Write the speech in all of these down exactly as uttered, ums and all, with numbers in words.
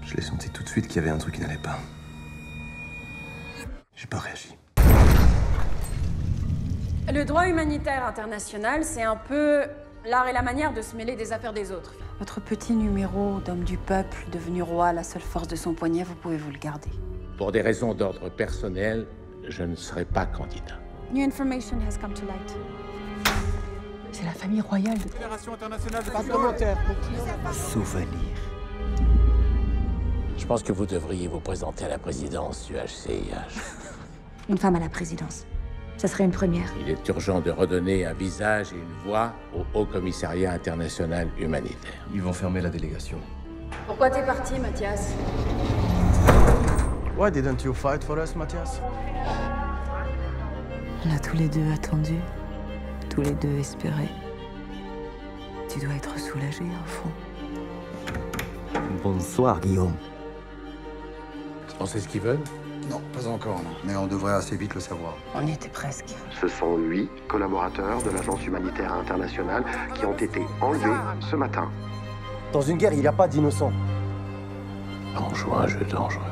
Je l'ai senti tout de suite qu'il y avait un truc qui n'allait pas. J'ai pas réagi. Le droit humanitaire international, c'est un peu l'art et la manière de se mêler des affaires des autres. Votre petit numéro d'homme du peuple, devenu roi, la seule force de son poignet, vous pouvez vous le garder. Pour des raisons d'ordre personnel, je ne serai pas candidat. New information has come to light. C'est la famille royale de... Fédération internationale de Pas de commentaire. Souvenir. Je pense que vous devriez vous présenter à la présidence du H C I H. Une femme à la présidence. Ça serait une première. Il est urgent de redonner un visage et une voix au Haut Commissariat international humanitaire. Ils vont fermer la délégation. Pourquoi t'es parti, Mathias? Why didn't you fight for us, Mathias? On a tous les deux attendu, tous les deux espéré. Tu dois être soulagé, au fond. Bonsoir, Guillaume. On sait ce qu'ils veulent? Non, pas encore, non. Mais on devrait assez vite le savoir. On y était presque. Ce sont huit collaborateurs de l'Agence humanitaire internationale qui ont été enlevés ce matin. Dans une guerre, il n'y a pas d'innocents. On joue un jeu dangereux.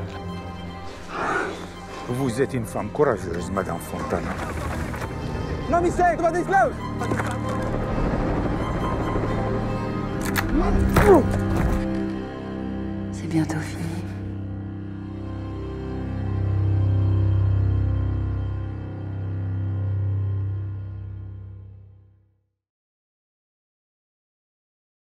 Vous êtes une femme courageuse, Madame Fontana. No mistake, do this close! C'est bientôt fini.